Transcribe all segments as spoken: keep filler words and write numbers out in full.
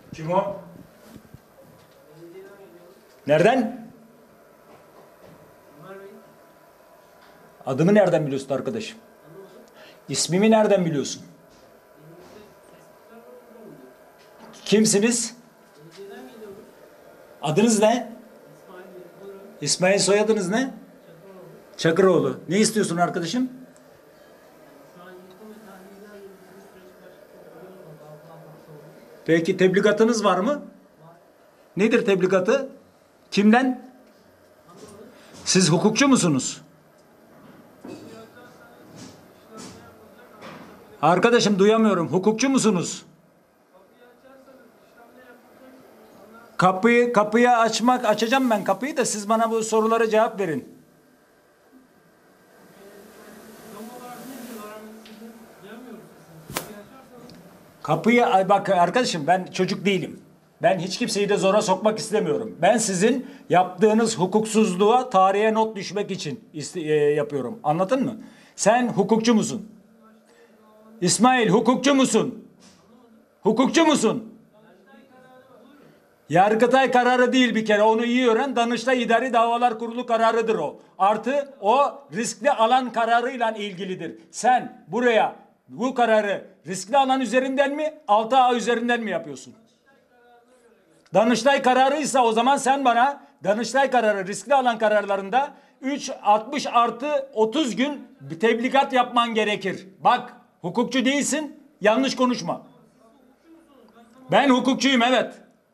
Kim o? Nereden? Adımı nereden biliyorsun arkadaşım? İsmimi nereden biliyorsun? Kimsiniz? Adınız ne? İsmail, soyadınız ne? Çakıroğlu. Ne istiyorsun arkadaşım? Peki tebligatınız var mı? Nedir tebligatı? Kimden? Siz hukukçu musunuz? Arkadaşım duyamıyorum. Hukukçu musunuz? Kapıyı kapıyı açmak açacağım ben kapıyı da siz bana bu sorulara cevap verin. Kapıyı bak arkadaşım, ben çocuk değilim. Ben hiç kimseyi de zora sokmak istemiyorum. Ben sizin yaptığınız hukuksuzluğa tarihe not düşmek için iste, e, yapıyorum. Anladın mı? Sen hukukçu musun? İsmail, hukukçu musun? Hukukçu musun? Yargıtay kararı değil bir kere, onu iyi öğren. Danıştay İdari Davalar Kurulu kararıdır o. Artı o riskli alan kararıyla ilgilidir. Sen buraya bu kararı riskli alan üzerinden mi, altı A üzerinden mi yapıyorsun? Danıştay kararıysa o zaman sen bana Danıştay kararı riskli alan kararlarında üç altmış artı otuz gün tebligat yapman gerekir. Bak, hukukçu değilsin, yanlış konuşma. Ben hukukçuyum, evet.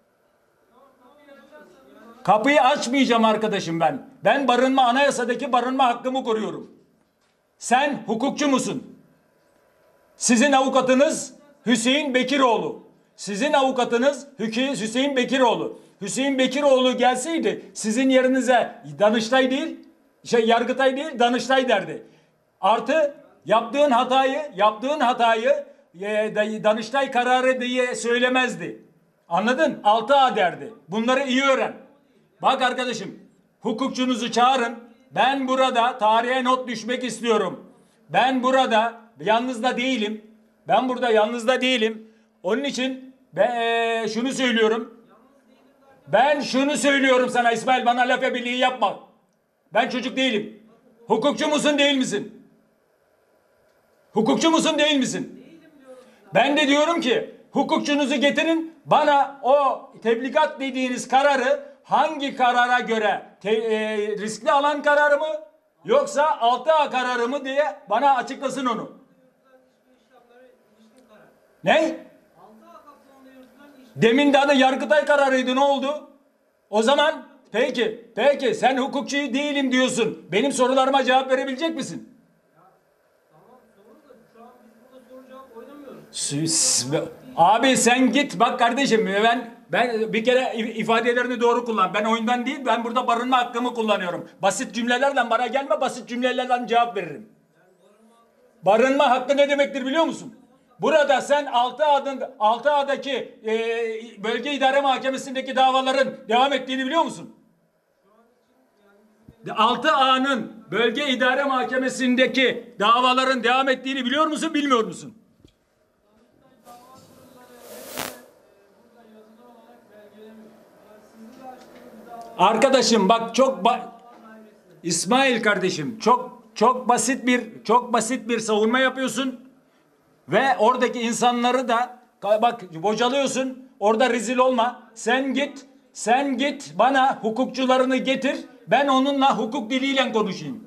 Kapıyı açmayacağım arkadaşım ben. Ben barınma, anayasadaki barınma hakkımı koruyorum. Sen hukukçu musun? Sizin avukatınız Hüseyin Bekiroğlu. Sizin avukatınız Hüseyin Bekiroğlu. Hüseyin Bekiroğlu gelseydi sizin yerinize Danıştay değil, şey Yargıtay değil, Danıştay derdi. Artı yaptığın hatayı, yaptığın hatayı e, Danıştay kararı diye söylemezdi. Anladın? altı A derdi. Bunları iyi öğren. Bak arkadaşım, hukukçunuzu çağırın. Ben burada tarihe not düşmek istiyorum. Ben burada yalnız da değilim. Ben burada yalnız da değilim. Onun için ben ee, şunu söylüyorum. Ben şunu söylüyorum sana İsmail, bana laf birliği yapma. Ben çocuk değilim. Hukukçu musun değil misin? Hukukçu musun değil misin? Ben de diyorum ki hukukçunuzu getirin, bana o tebligat dediğiniz kararı hangi karara göre te, e, riskli alan kararı mı yoksa altı A kararı mı diye bana açıklasın onu. Ne? Demin de adı Yargıtay kararıydı, ne oldu? O zaman peki peki sen hukukçu değilim diyorsun. Benim sorularıma cevap verebilecek misin? Abi sen git bak kardeşim, ben ben bir kere ifadelerini doğru kullan. Ben oyundan değil, ben burada barınma hakkımı kullanıyorum. Basit cümlelerden bana gelme, basit cümlelerden cevap veririm. Barınma hakkı ne demektir biliyor musun? Burada sen altı A'nın altı A'daki e, bölge idare mahkemesindeki davaların devam ettiğini biliyor musun? altı A'nın bölge idare mahkemesindeki davaların devam ettiğini biliyor musun, bilmiyor musun? Arkadaşım bak çok ba İsmail kardeşim çok çok basit bir çok basit bir savunma yapıyorsun ve oradaki insanları da bak bocalıyorsun. Orada rezil olma. Sen git sen git bana hukukçularını getir. Ben onunla hukuk diliyle konuşayım.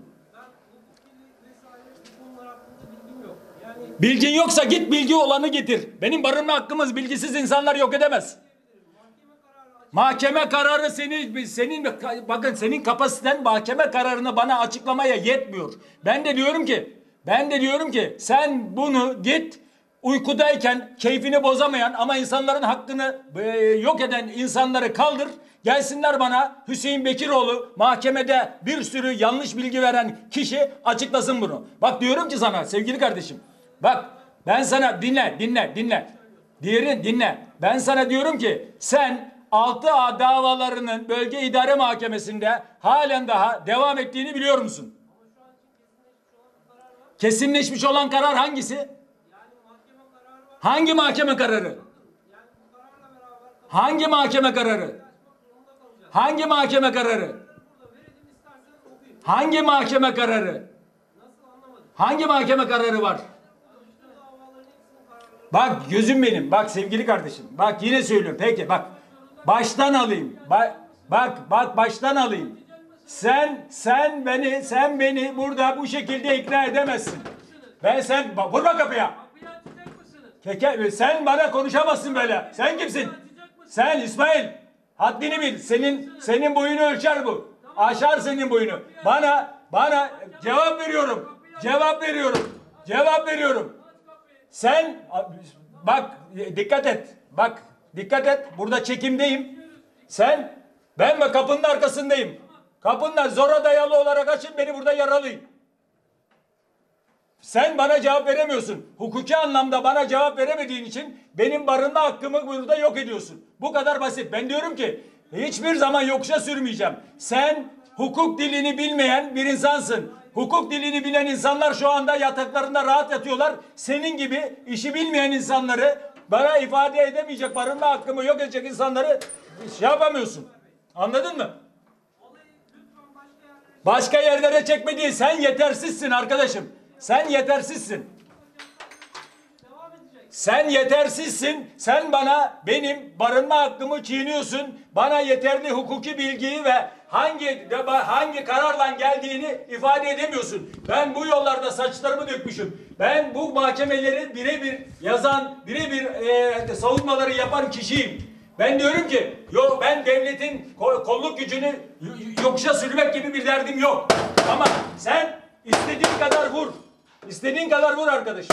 Bilgin yoksa git bilgi olanı getir. Benim barınma hakkımız bilgisiz insanlar yok edemez. Mahkeme kararı senin senin bakın senin kapasiten mahkeme kararını bana açıklamaya yetmiyor. Ben de diyorum ki ben de diyorum ki sen bunu git uykudayken keyfini bozamayan ama insanların hakkını e, yok eden insanları kaldır. Gelsinler bana, Hüseyin Bekiroğlu mahkemede bir sürü yanlış bilgi veren kişi açıklasın bunu. Bak diyorum ki sana sevgili kardeşim. Bak ben sana dinle dinle dinle. Diğerini dinle. Ben sana diyorum ki sen altı A davalarının bölge idare mahkemesinde halen daha devam ettiğini biliyor musun? Kesinleşmiş olan karar hangisi? Hangi mahkeme kararı? Hangi mahkeme kararı? Hangi mahkeme kararı? Hangi mahkeme kararı? Hangi mahkeme kararı var? Bak gözüm benim. Bak sevgili kardeşim. Bak yine söylüyorum. Peki bak. Baştan alayım. Bak bak bak baştan alayım. Sen sen beni sen beni burada bu şekilde ikna edemezsin. Ben sen bak, vurma kapıya. Keke, sen bana konuşamazsın böyle. Sen kimsin? Sen İsmail. Haddini bil. Senin senin boyunu ölçer bu. Aşar senin boyunu. Bana bana cevap veriyorum. Cevap veriyorum. Cevap veriyorum. Sen bak dikkat et. Bak dikkat et. Burada çekimdeyim. Sen ben mi kapının arkasındayım. Kapının zora dayalı olarak açın beni burada yaralayın. Sen bana cevap veremiyorsun. Hukuki anlamda bana cevap veremediğin için benim barınma hakkımı burada yok ediyorsun. Bu kadar basit. Ben diyorum ki hiçbir zaman yokuşa sürmeyeceğim. Sen hukuk dilini bilmeyen bir insansın. Hukuk dilini bilen insanlar şu anda yataklarında rahat yatıyorlar. Senin gibi işi bilmeyen insanları, bana ifade edemeyecek, barınma hakkımı yok edecek insanları şey yapamıyorsun. Anladın mı? Başka yerlere çekme değil. Sen yetersizsin arkadaşım. Sen yetersizsin. Sen yetersizsin. Sen bana benim barınma hakkımı çiğniyorsun. Bana yeterli hukuki bilgiyi ve hangi hangi kararla geldiğini ifade edemiyorsun. Ben bu yollarda saçlarımı dökmüşüm. Ben bu mahkemeleri birebir yazan, birebir e, savunmaları yapan kişiyim. Ben diyorum ki yok, ben devletin kolluk gücünü yokuşa sürmek gibi bir derdim yok. Ama sen istediğin kadar vur. İstediğin kadar vur arkadaşım.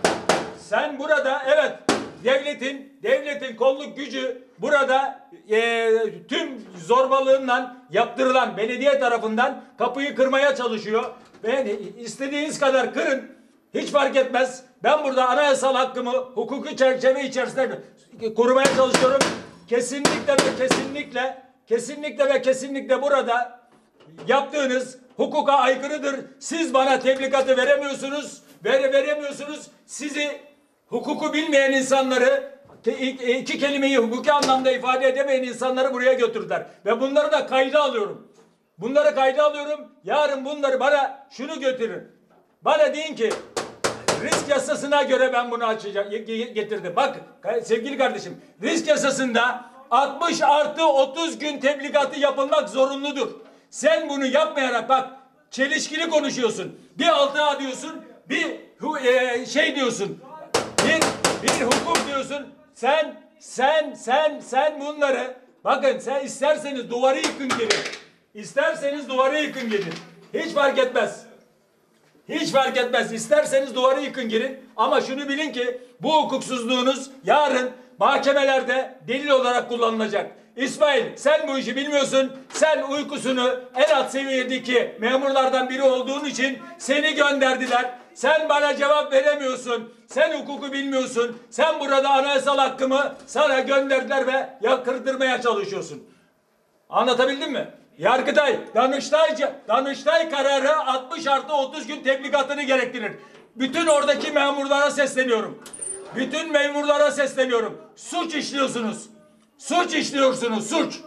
Sen burada evet devletin devletin kolluk gücü burada e, tüm zorbalığından yaptırılan belediye tarafından kapıyı kırmaya çalışıyor. Ve istediğiniz kadar kırın. Hiç fark etmez. Ben burada anayasal hakkımı hukuki çerçeve içerisinde korumaya çalışıyorum. Kesinlikle ve kesinlikle kesinlikle ve kesinlikle burada yaptığınız hukuka aykırıdır. Siz bana tebligatı veremiyorsunuz. Vere veremiyorsunuz. Sizi hukuku bilmeyen insanları, iki kelimeyi hukuki anlamda ifade edemeyen insanları buraya götürdüler. Ve bunları da kayda alıyorum. Bunları kayda alıyorum. Yarın bunları bana şunu götürün. Bana deyin ki risk yasasına göre ben bunu açacağım, getirdim. Bak sevgili kardeşim, risk yasasında altmış artı otuz gün tebligatı yapılmak zorunludur. Sen bunu yapmayarak bak çelişkili konuşuyorsun. Bir altı A diyorsun, bir e, şey diyorsun. Bir bir hukuk diyorsun. Sen sen sen sen bunları bakın, sen isterseniz duvarı yıkın gelin. İsterseniz duvarı yıkın gelin. Hiç fark etmez. Hiç fark etmez. İsterseniz duvarı yıkın girin. Ama şunu bilin ki bu hukuksuzluğunuz yarın mahkemelerde delil olarak kullanılacak. İsmail, sen bu işi bilmiyorsun. Sen uykusunu en alt seviyedeki memurlardan biri olduğun için seni gönderdiler. Sen bana cevap veremiyorsun. Sen hukuku bilmiyorsun. Sen burada anayasal hakkımı sana gönderdiler ve yakırdırmaya çalışıyorsun. Anlatabildim mi? Yargıtay, Danıştay, Danıştay kararı altmış artı otuz gün tebligatını gerektirir. Bütün oradaki memurlara sesleniyorum. Bütün memurlara sesleniyorum. Suç işliyorsunuz. Suç işliyorsunuz, suç.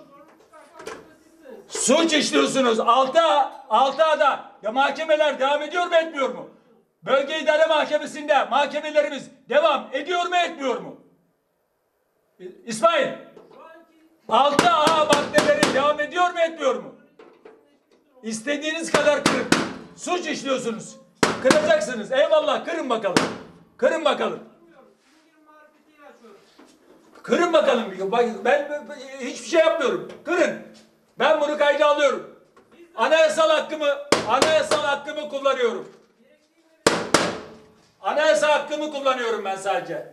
Suç işliyorsunuz. Altı A, altı A'da ya mahkemeler devam ediyor mu, etmiyor mu? Bölge İdare Mahkemesi'nde mahkemelerimiz devam ediyor mu, etmiyor mu? İsmail, altı A maddeleri devam ediyor mu, etmiyor mu? İstediğiniz kadar kırın. Suç işliyorsunuz. Kıracaksınız. Eyvallah, kırın bakalım. Kırın bakalım. Kırın bakalım. Ben, ben hiçbir şey yapmıyorum. Kırın. Ben bunu kayda alıyorum. Anayasal hakkımı, anayasal hakkımı kullanıyorum. Anayasal hakkımı kullanıyorum ben sadece.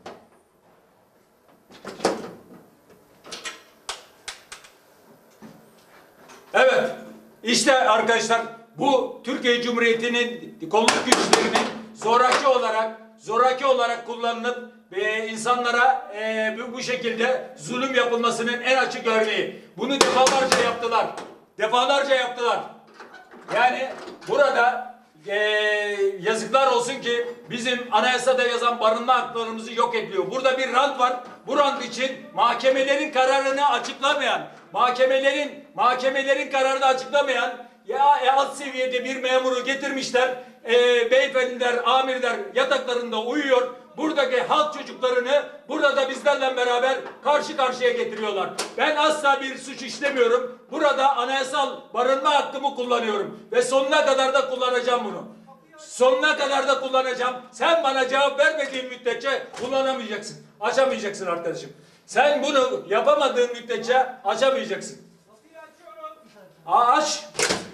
Evet. İşte arkadaşlar, bu Türkiye Cumhuriyeti'nin kolluk güçlerinin zoraki olarak zoraki olarak kullanılıp e, insanlara e, bu, bu şekilde zulüm yapılmasının en açık örneği. Bunu defalarca yaptılar. Defalarca yaptılar. Yani burada Ee, yazıklar olsun ki bizim anayasada yazan barınma haklarımızı yok ediyor. Burada bir rant var. Bu rant için mahkemelerin kararını açıklamayan, mahkemelerin mahkemelerin kararını açıklamayan ya e, alt seviyede bir memuru getirmişler. E, beyefendiler, amirler yataklarında uyuyor. Buradaki halk çocuklarını burada da bizlerle beraber karşı karşıya getiriyorlar. Ben asla bir suç işlemiyorum. Burada anayasal barınma hakkımı kullanıyorum. Ve sonuna kadar da kullanacağım bunu. Sonuna kadar da kullanacağım. Sen bana cevap vermediğin müddetçe kullanamayacaksın. Açamayacaksın arkadaşım. Sen bunu yapamadığın müddetçe açamayacaksın. Aa, aç.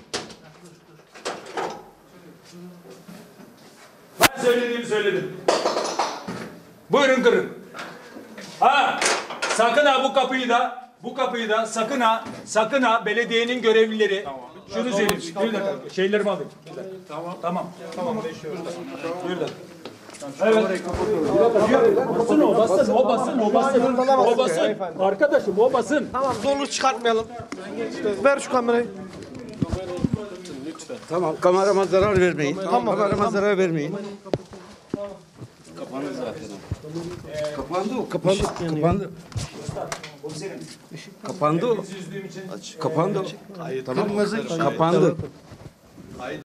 Ben söylediğimi söyledim. Buyurun kırın. Ha, sakın ha bu kapıyı da bu kapıyı da sakın ha sakın ha belediyenin görevlileri tamam. Şunu söyleyeyim. Bir dakika. Şeylerimi alayım. Bir dakika. Tamam. Tamam. Tamam. Bir dakika. Evet. Basın o basın o basın o basın o basın. Arkadaşım o basın. Tamam zorluk çıkartmayalım. Ver şu kamerayı. Tamam, kamerama zarar vermeyin. Tamam, kamerama zarar vermeyin. Kapandı zaten. Kapandı o, kapandı. Kapandı. Kapandı o. Kapandı o. Tamam, kapandı.